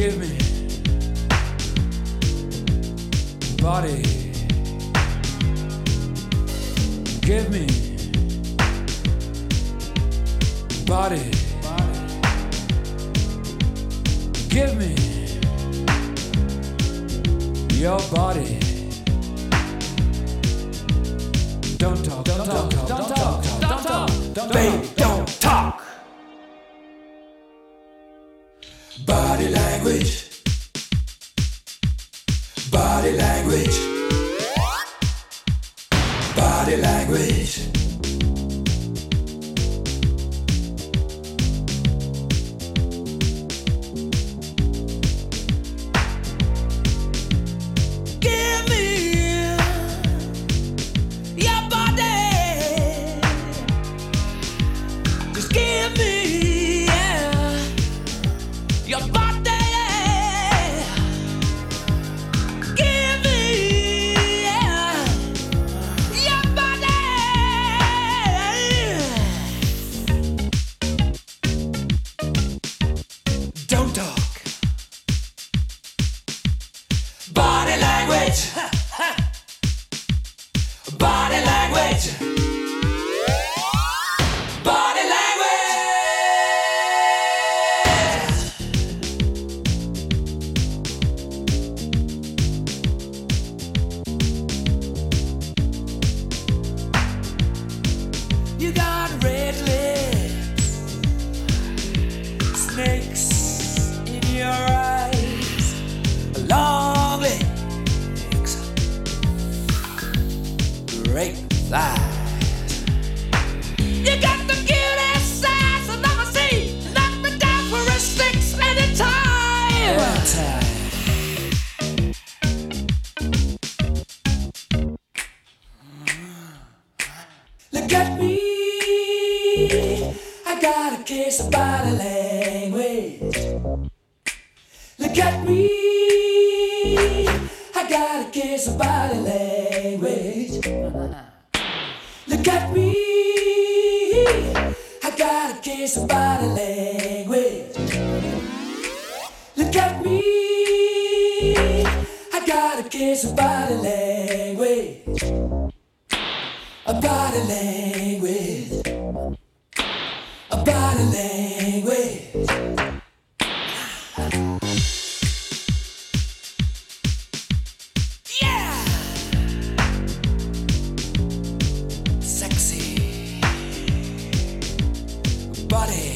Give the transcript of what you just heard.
Give me body. Give me body. Give me your body. Don't talk, don't talk, don't talk, don't talk, baby, don't talk. Body language. Body language. Body language. Give me your body. Just give me your body. Body language. Body language. Body language. You got red lips, snakes in your eyes, long legs, great thighs. You got the cutest eyes I've never seen. Knock me down for a 6 anytime. One time. Look at me, I got a case of body language. Look at me, I got a case of body language. Look at me, I got a case of body language. Look at me, I got a case of body language. A body language. A body language. Yeah! Sexy body.